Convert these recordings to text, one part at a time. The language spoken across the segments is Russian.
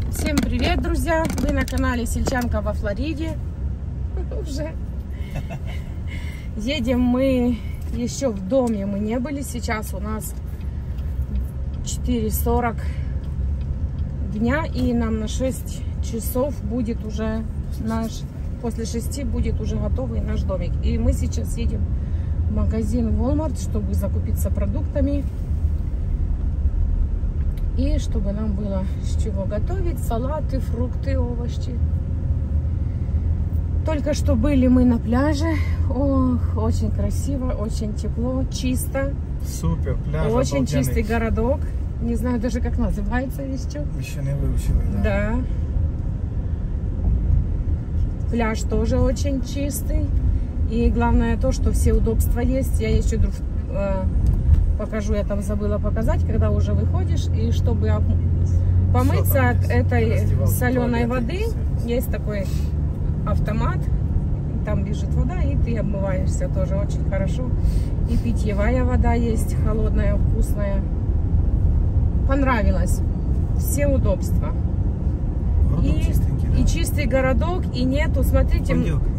Всем привет, друзья! Вы на канале Сельчанка во Флориде. Уже едем мы, еще в доме мы не были. Сейчас у нас 4:40 дня, и нам на 6 часов будет уже наш, после 6 будет уже готовый наш домик. И мы сейчас едем в магазин Walmart, чтобы закупиться продуктами. И чтобы нам было с чего готовить: салаты, фрукты, овощи. Только что были мы на пляже. Ох, очень красиво, очень тепло, чисто. Супер, пляж очень обалденный. Чистый городок. Не знаю даже, как называется еще. Еще не выучила, да. Да. Пляж тоже очень чистый. И главное то, что все удобства есть. Я еще покажу, я там забыла показать, когда уже выходишь, и чтобы помыться от этой соленой воды, есть такой автомат, там бежит вода, и ты обмываешься, тоже очень хорошо. И питьевая вода есть, холодная, вкусная. Понравилось. Все удобства. Городок чистенький, да? И чистый городок, и нету, смотрите,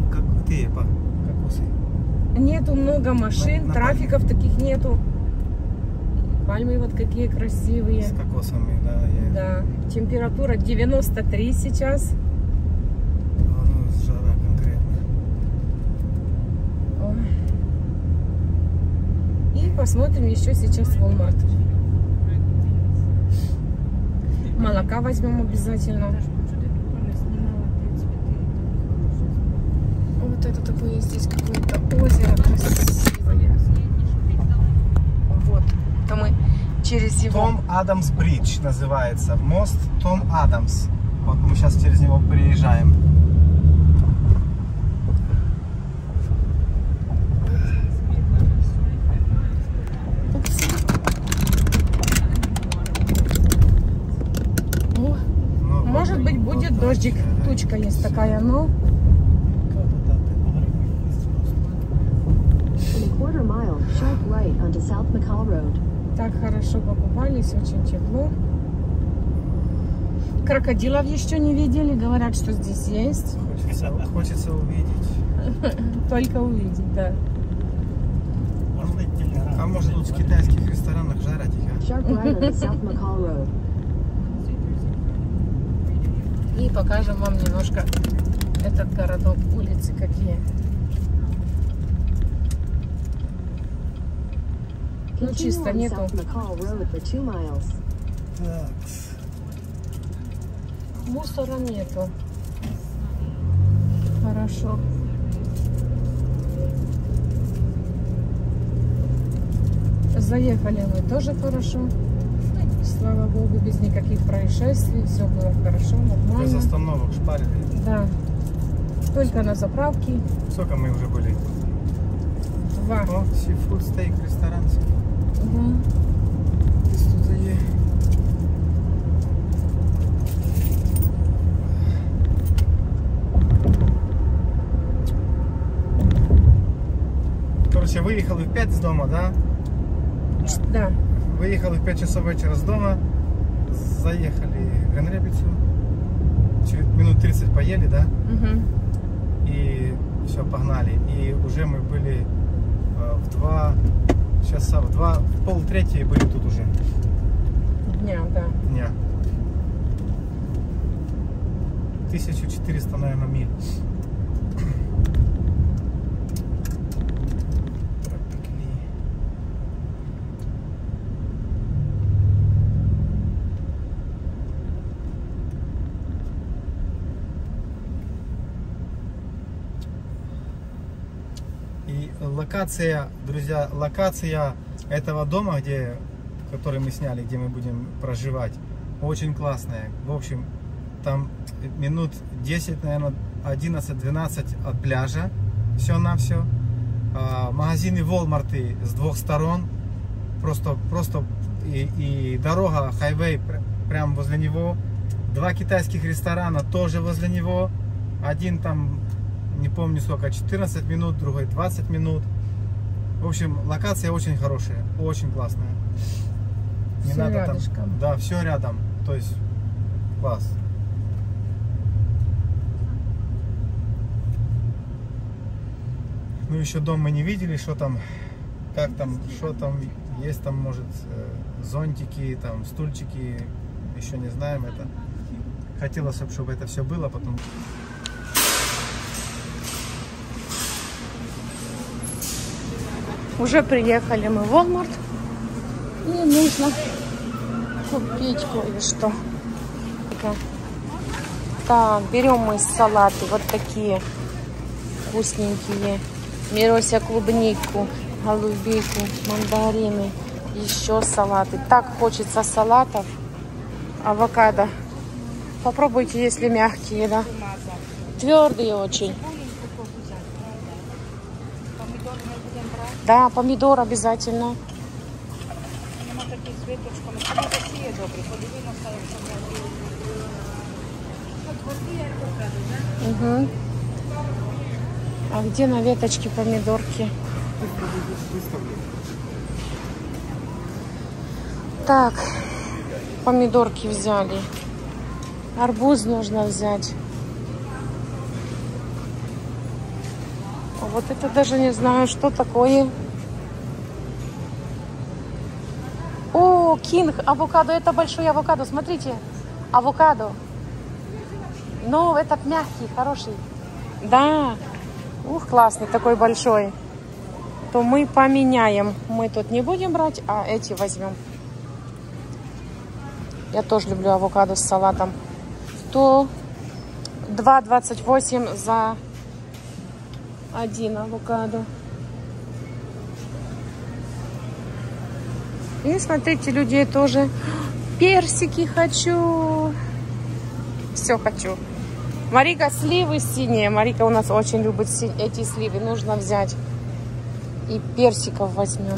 нету много машин, на трафиков таких нету. Пальмы вот какие красивые. С кокосами, да. Да. Температура 93 сейчас. Ну, жара конкретно. Ой. И посмотрим еще сейчас в Walmart. Молока возьмем обязательно. Вот это такое здесь какое-то озеро красивое. Вот. То мы через его... Том Адамс Бридж называется. Мост Том Адамс. Вот мы сейчас через него приезжаем. О, может быть, будет дождик. Тучка есть такая, но... Так хорошо покупались, очень тепло. Крокодилов еще не видели, говорят, что здесь есть. Хочется увидеть. Только увидеть, да. А может тут в китайских ресторанах жарят их, И покажем вам немножко этот городок, улицы какие. Ну, чисто нету. Так. Мусора нету. Хорошо. Заехали мы тоже хорошо. Слава богу, без никаких происшествий. Все было хорошо, нормально. Без остановок шпарили. Да. Только на заправке. Сколько мы уже были? 2. О, сифуд стейк ресторан. Да. Тут є. Короче, выехали в 5 с дома, да? Да. Выехали в 5 часов вечера с дома, заехали в Гран-Рапидсу, через минут 30 поели, да? Угу. И все, погнали. И уже мы были в 2 часа, в 2:30 были тут уже. Дня, да. Дня. 1400, наверное, миль. И локация, друзья, локация этого дома, который мы сняли, где мы будем проживать, очень классная. В общем, там минут 10, наверное, 11-12 от пляжа, все на все. Магазины Walmart с 2 сторон, просто и дорога, хайвей прямо возле него. 2 китайских ресторана тоже возле него. Один там, не помню сколько, 14 минут, другой 20 минут. В общем, локация очень хорошая, очень классная. Не Все надо рядышком. там, да, все рядом. То есть класс. Ну, еще дом мы не видели, что там, как там, что там, есть там, может, зонтики, там, стульчики, еще не знаем это. Хотелось, чтобы это все было, потом... Уже приехали мы в Walmart. И нужно купить кое-что. Так, берем мы салаты вот такие вкусненькие. Мирося клубнику, голубику, мандарины, еще салаты. Так хочется салатов. Авокадо. Попробуйте, если мягкие, да. Твердые очень. Да, помидор обязательно. Угу. А где на веточке помидорки? Так, помидорки взяли. Арбуз нужно взять. Вот это даже не знаю, что такое. О, Кинг, авокадо. Это большой авокадо. Смотрите, авокадо. Но этот мягкий, хороший. Да. Ух, классный, такой большой. То мы поменяем. Мы тут не будем брать, а эти возьмем. Я тоже люблю авокадо с салатом. То 2,28 за один авокадо. И смотрите, людей тоже. Персики хочу. Все хочу. Марика, сливы синие. Марика у нас очень любит эти сливы. Нужно взять. И персиков возьмем.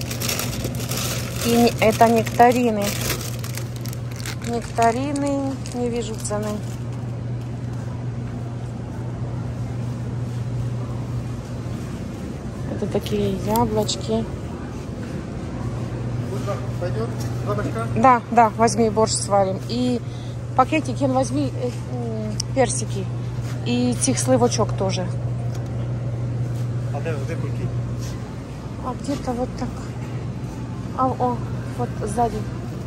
И это нектарины. Нектарины. Не вижу цены. Это такие яблочки. Пойдет? Да, да, возьми, борщ сварим. И пакетики возьми, персики. И тих сливочок тоже. А где кульки? А где-то вот так. О, вот сзади.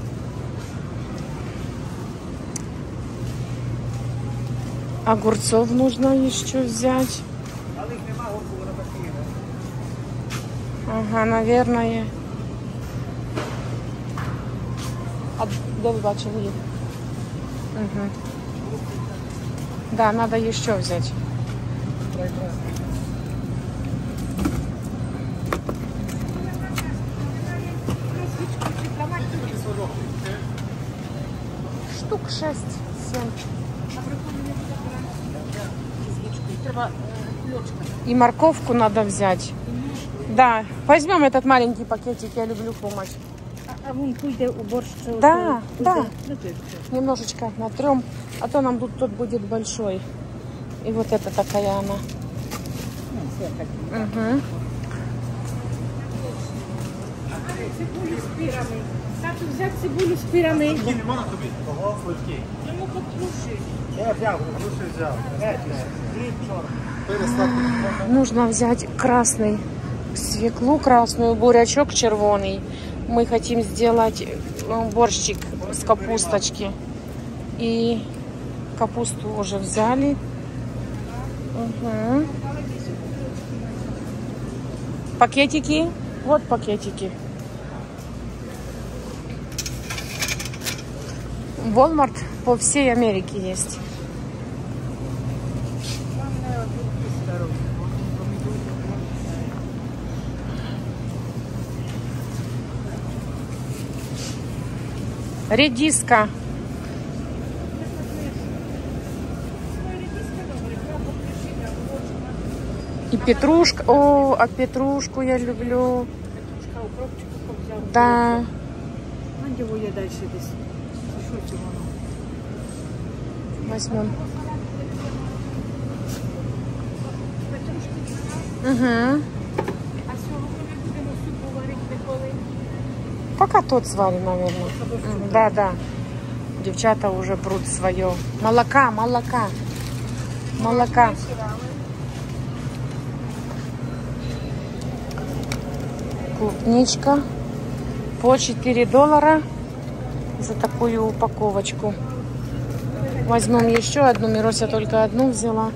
Огурцов нужно еще взять. Ага, наверное. А где вы бачили? Угу. Да, надо еще взять. Штук 6-7. И морковку надо взять. Да, возьмем этот маленький пакетик, я люблю помощь. А вон пойде у борщ? Да, да. Немножечко натрем, а то нам тут будет большой. И вот это такая она. Угу. Цибулю з пірами. Тату, взяти цибулю з пірами. Йому потруши. Я взял, лучше взял. Нужно взять красный, свеклу красную, бурячок червоный. Мы хотим сделать борщик с капусточки. И капусту уже взяли. Угу. Пакетики. Вот пакетики. Walmart по всей Америке есть. Редиска. И петрушка. О, а петрушку я люблю. Да. Його є далі десь. Що цього? Возьмем. Угу. А сьогодні ми будемо супу варити коли? Пока тот сварим, наверное. Да, да. Девчата уже прут свое. Молока, молока. Молока. клубничка по $4 за такую упаковочку. Возьмем еще одну. Мирося только одну взяла.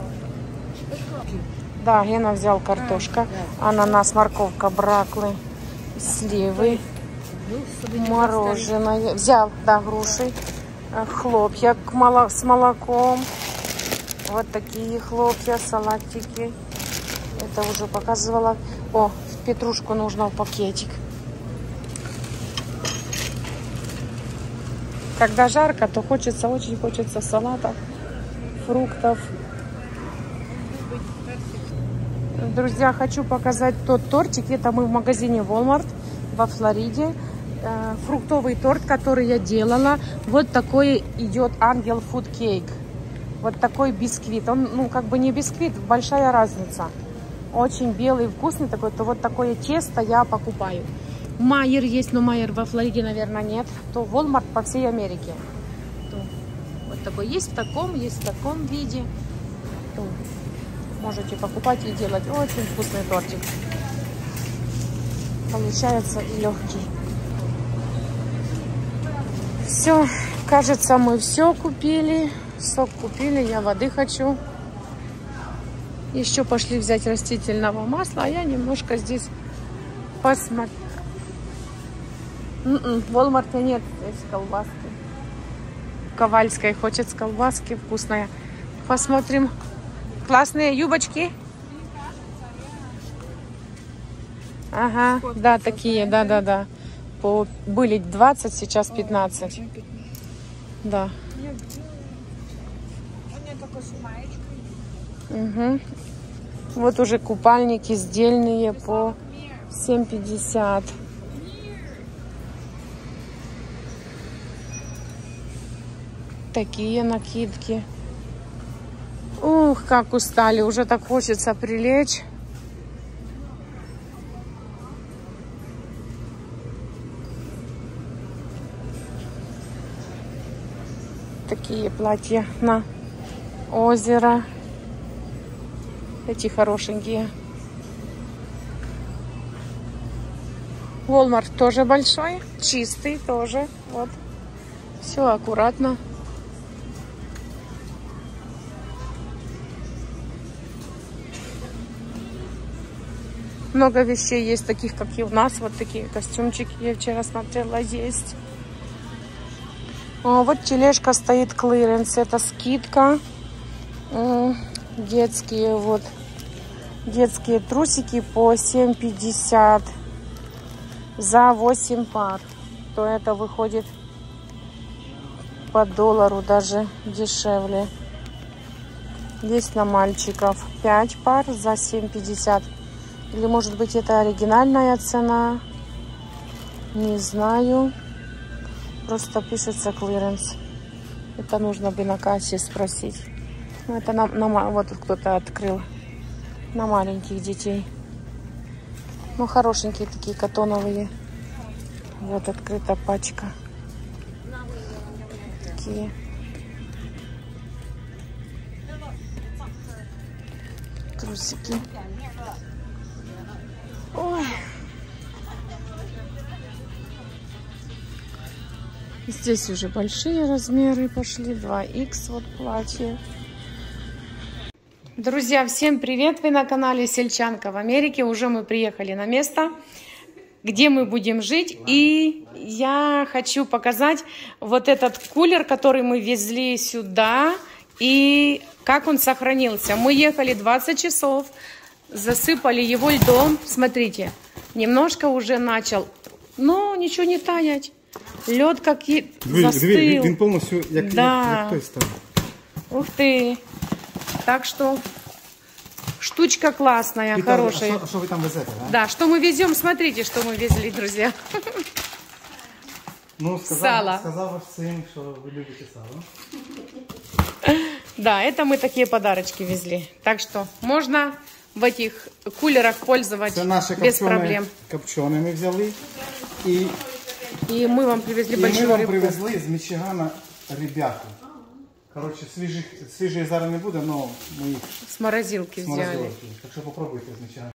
Да, Гена взял картошка, ананас, морковка, браклы, сливы, мороженое. Взял, да, груши, хлопья с молоком. Вот такие хлопья, салатики. Это уже показывала. О, петрушку нужно в пакетик. Когда жарко, то очень хочется салатов, фруктов. Друзья, хочу показать тот тортик. Это мы в магазине Walmart во Флориде. Фруктовый торт, который я делала. Вот такой идет Ангел Food Cake. Вот такой бисквит. Он, ну, как бы не бисквит, большая разница. Очень белый, вкусный такой. То вот такое тесто я покупаю. Майер есть, но Майер во Флориде, наверное, нет. То Walmart по всей Америке. То вот такой есть в таком виде. То можете покупать и делать. Очень вкусный тортик. Получается и легкий. Все, кажется, мы все купили. Сок купили, я воды хочу. Еще пошли взять растительного масла, а я немножко здесь посмотрю. В Walmart нет здесь колбаски. Ковальской хочет с колбаски вкусная. Посмотрим. Классные юбочки. Ага, да, такие, да. Были 20, сейчас 15. Да. Угу. Вот уже купальники сдельные по $7.50. Такие накидки. Ух, как устали. Уже так хочется прилечь. Такие платья на озеро. Эти хорошенькие. Walmart тоже большой. Чистый тоже. Вот. Все аккуратно. Много вещей есть таких, как и у нас. Вот такие костюмчики, я вчера смотрела, есть. О, вот тележка стоит, клиренс. Это скидка. Детские, вот. Детские трусики по $7.50 за 8 пар. То это выходит по $1 даже дешевле. Есть на мальчиков 5 пар за $7.50. Или, может быть, это оригинальная цена. Не знаю. Просто пишется клиренс. Это нужно бы на кассе спросить. Ну, это вот кто-то открыл. На маленьких детей. Ну, хорошенькие такие, катоновые. Вот открыта пачка. Такие. Трусики. Ой. Здесь уже большие размеры пошли. 2Х вот платье. Друзья, всем привет! Вы на канале Сельчанка в Америке. Уже мы приехали на место, где мы будем жить. И я хочу показать вот этот кулер, который мы везли сюда. И как он сохранился. Мы ехали 20 часов. Засыпали его льдом. Смотрите, немножко уже начал. Но ничего не таять. Лед как и застыл. Він повністю як той став. Ух ты. Так что штучка классная, Виталий, хорошая. А что вы там везете? Да, что мы везем, смотрите, что мы везли, друзья. Ну, Сало. Сказал ваш сын, что вы любите сало. Да, это мы такие подарочки везли. Так что можно в этих кулерах пользоваться без проблем. Копченые мы взяли. И мы вам привезли большую рыбку. рыбку. Мы вам привезли из Мичигана ребята. Короче, свежие зараз не буде, но мы их с морозилки взяли. Так что попробуйте из Мичигана.